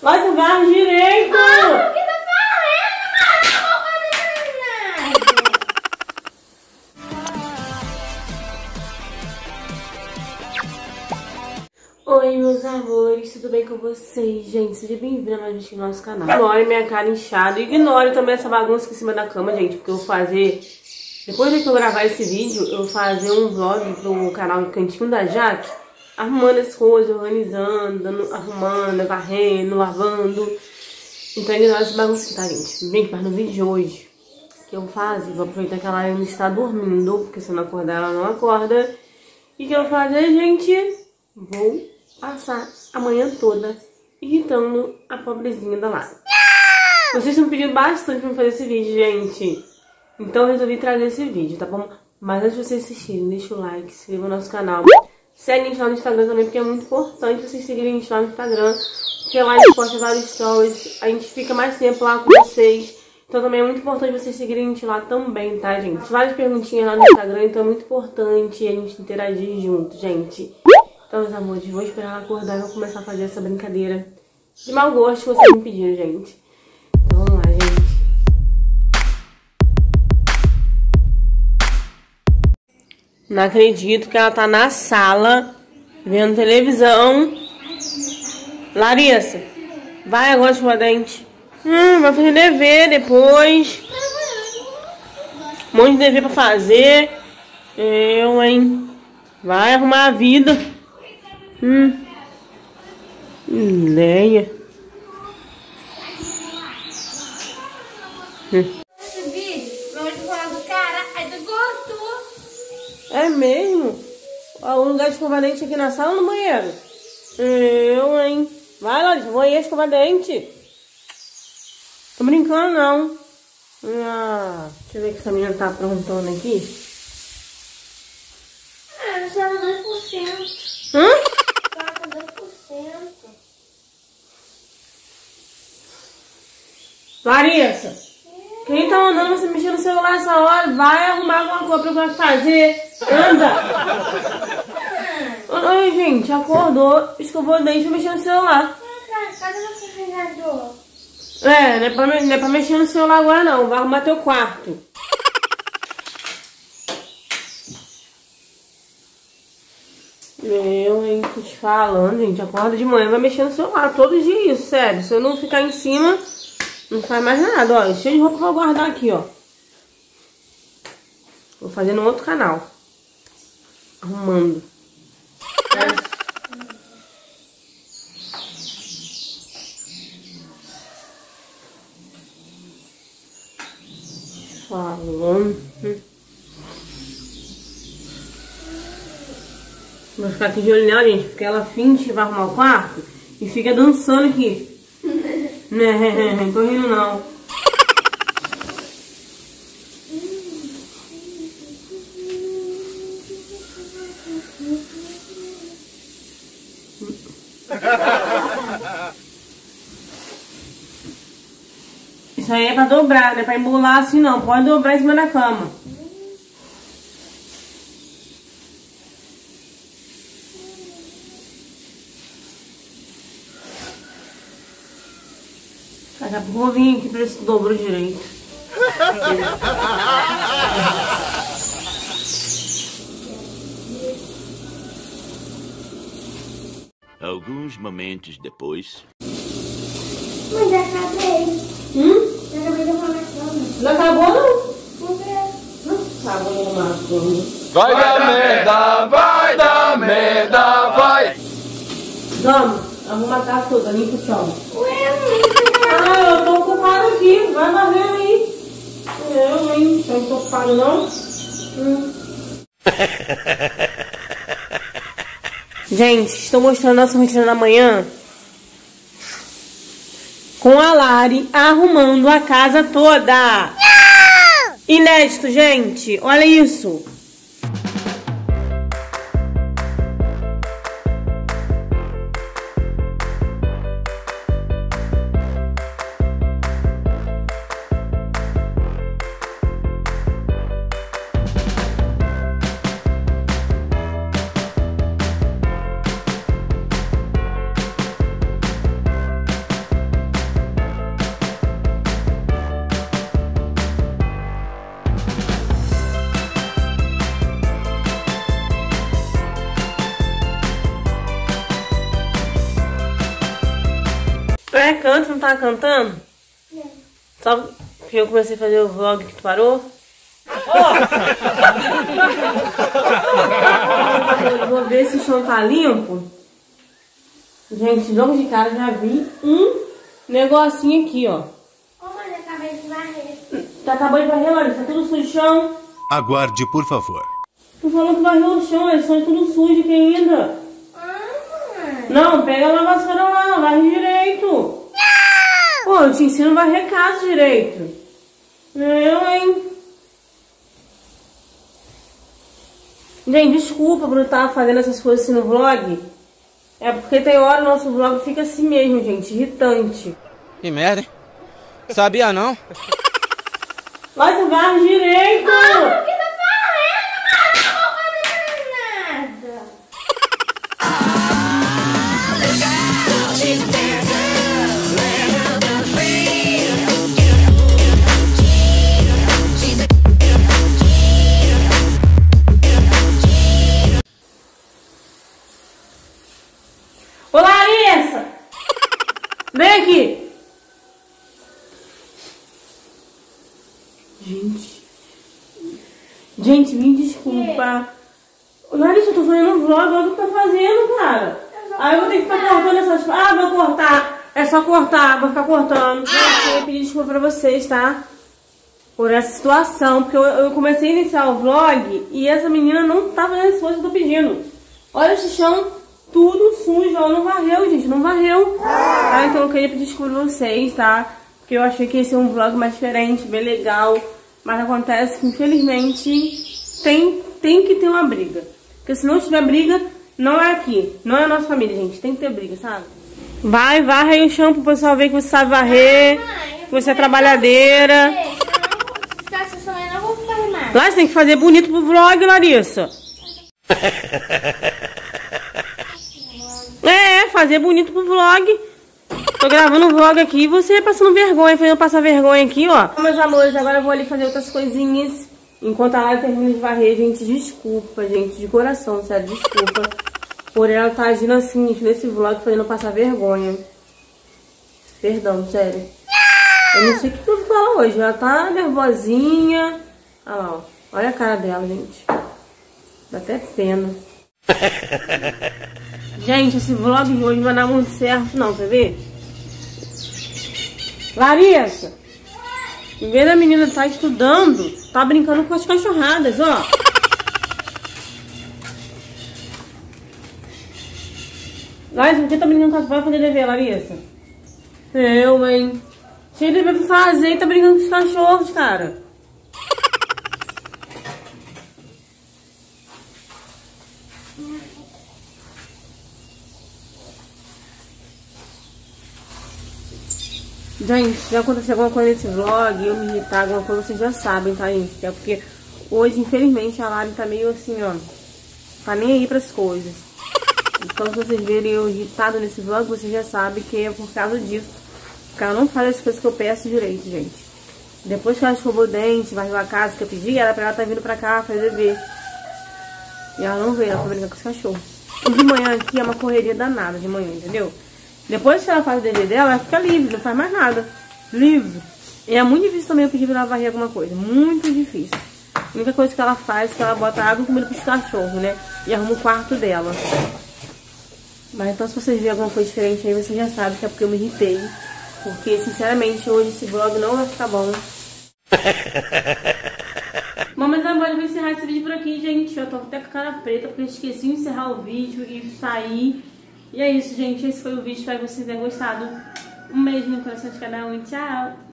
Vai tu varre direito! Ah, o que tá fazendo? Oi, meus amores, tudo bem com vocês? Gente, seja bem-vindo a mais um vídeo no nosso canal. Ignore minha cara inchada, ignore também essa bagunça aqui em cima da cama, gente, porque eu vou fazer... Depois de eu gravar esse vídeo, eu vou fazer um vlog pro canal Cantinho da Jaque, arrumando as coisas, organizando, arrumando, varrendo, lavando. Então ignora essa bagunça aqui, tá, gente? Bem, mas no vídeo de hoje, o que eu vou fazer? Vou aproveitar que ela ainda está dormindo, porque se eu não acordar, ela não acorda. E o que eu vou fazer, gente? Vou passar a manhã toda irritando a pobrezinha da Lara. Vocês estão pedindo bastante pra fazer esse vídeo, gente. Então eu resolvi trazer esse vídeo, tá bom? Mas antes de vocês assistirem, deixa o like, se inscreva no nosso canal. Segue a gente lá no Instagram também, porque é muito importante vocês seguirem a gente lá no Instagram. Porque lá a gente posta vários stories, a gente fica mais tempo lá com vocês. Então também é muito importante vocês seguirem a gente lá também, tá, gente? Várias perguntinhas lá no Instagram, então é muito importante a gente interagir junto, gente. Então, meus amores, vou esperar ela acordar e vou começar a fazer essa brincadeira de mau gosto que vocês me pediram, gente. Então vamos lá, gente. Não acredito que ela tá na sala, vendo televisão. Larissa, vai agora escovar dente. Vai fazer dever depois. Um monte de dever pra fazer. Eu, hein? Vai arrumar a vida. Ideia. Esse vídeo, meu olho falar do cara, aí tu gostou. É mesmo? Um lugar de escovar dente aqui na sala ou no banheiro? Eu, hein? Vai, Larissa, vou aí escovar dente. Tô brincando, não. Deixa eu ver o que essa menina tá aprontando aqui. Só 2%. Só 2%. Larissa, quem tá mandando você mexer no celular essa hora? Vai arrumar alguma coisa pra fazer. Anda. Oi, gente, acordou, escovou o dente e mexeu no celular. Cadê o carregador? Não é pra mexer no celular agora não, vai arrumar teu quarto. Eu, hein, tô te falando, gente, acorda de manhã, vai mexer no celular, todo dia isso, sério. Se eu não ficar em cima, não faz mais nada, ó, cheio de roupa pra eu guardar aqui, ó. Vou fazer no outro canal. Arrumando. Falando. Vou ficar aqui de olho nela, gente, porque ela finge que vai arrumar o quarto e fica dançando aqui. Não tô rindo não. Isso aí é pra dobrar, não é pra embolar assim não. Pode dobrar em cima da cama. Daqui a pouco eu vou vir aqui pra ver se dobrou direito. Alguns momentos depois. Mas já acabei. Já acabei de arrumar a cama. Não acabou não? Por quê? Acabou de arrumar a cama. Vai dar merda, vai dar merda, vai! Vamos, arruma a casa toda, limpa o chão. Ué, Eu tô ocupado aqui, vai varrer aí. Eu, hein? Não tô ocupado não? Gente, estou mostrando nossa rotina da manhã com a Lari arrumando a casa toda. Inédito, gente. Olha isso. Vai, canta, não tava cantando? Não. Só porque eu comecei a fazer o vlog que tu parou? Eu vou ver se o chão tá limpo. Gente, logo de cara já vi um negocinho aqui, ó. Ô, mãe, eu acabei de varrer. Tá acabando de varrer, olha, tá tudo sujo o chão. Aguarde, por favor. Tu falou que varreu o chão, eles são tudo sujo aqui ainda. Mãe. Não, pega lá a vassoura lá, varre direito. Não! Pô, eu te ensino a varrer casa direito. Eu, hein? Gente, desculpa por eu estar fazendo essas coisas assim no vlog. É porque tem hora o nosso vlog fica assim mesmo, gente, irritante. Que merda, hein? Sabia não? Vai, tu varre direito. O que tá fazendo, mano? Não vou fazer nada. Ô, Larissa! Vem aqui! Gente, me desculpa. Ô, Larissa, eu tô fazendo um vlog, olha o que tu tá fazendo, cara. Aí eu vou ter que ficar cortando essas... Ah, vou cortar. É só cortar, vou ficar cortando. Eu queria pedir desculpa pra vocês, tá? Por essa situação, porque eu comecei a iniciar o vlog e essa menina não tá fazendo as coisas que eu tô pedindo. Olha esse chão, tudo sujo, ela não varreu, gente, não varreu. Ah, então eu queria pedir desculpa pra vocês, tá? Porque eu achei que ia ser um vlog mais diferente, bem legal. Mas acontece que, infelizmente, tem que ter uma briga. Porque se não tiver briga, não é aqui. Não é a nossa família, gente. Tem que ter briga, sabe? Vai, varre aí o chão pro pessoal ver que você sabe varrer. Que você é trabalhadeira. Eu não vou fazer mais. Lá, você tem que fazer bonito pro vlog, Larissa. Fazer bonito pro vlog. Tô gravando um vlog aqui e você passando vergonha, fazendo passar vergonha aqui, ó. Meus amores, agora eu vou ali fazer outras coisinhas. Enquanto a Lara termina de varrer, gente, desculpa, gente, de coração, sério, desculpa. Por ela tá agindo assim, nesse vlog, fazendo passar vergonha. Perdão, sério. Eu não sei o que eu vou falar hoje, ela tá nervosinha. Olha lá, ó. Olha a cara dela, gente. Dá até pena. Gente, esse vlog de hoje não vai dar muito certo não, quer ver? Larissa, em vez da menina estar estudando, tá brincando com as cachorradas, ó. Larissa, por que tá brincando com as... Vai fazer dever, Larissa? Eu, hein? Cheio de dever pra fazer e tá brincando com os cachorros, cara. Gente, se acontecer alguma coisa nesse vlog, eu me irritar, alguma coisa, vocês já sabem, tá, gente? É porque hoje, infelizmente, a Lari tá meio assim, ó. Tá nem aí pras coisas. Então, se vocês verem eu irritado nesse vlog, vocês já sabem que é por causa disso. Porque ela não faz as coisas que eu peço direito, gente. Depois que ela escovou o dente, varreu a casa que eu pedi, era pra ela tá vindo pra cá fazer dever. E ela não veio, ela foi brincar com os cachorros. E de manhã aqui é uma correria danada, de manhã, entendeu? Depois que ela faz o dever dela, ela fica livre, não faz mais nada. Livre. E é muito difícil também eu pedir pra ela varrer alguma coisa. Muito difícil. A única coisa que ela faz é que ela bota água e comida pros cachorros, né? E arruma o quarto dela. Mas então se vocês verem alguma coisa diferente aí, vocês já sabem que é porque eu me irritei. Porque, sinceramente, hoje esse vlog não vai ficar bom. Bom, mas agora eu vou encerrar esse vídeo por aqui, gente. Eu tô até com a cara preta porque eu esqueci de encerrar o vídeo e sair. E é isso, gente. Esse foi o vídeo. Espero que vocês tenham gostado. Um beijo no coração de cada um e tchau!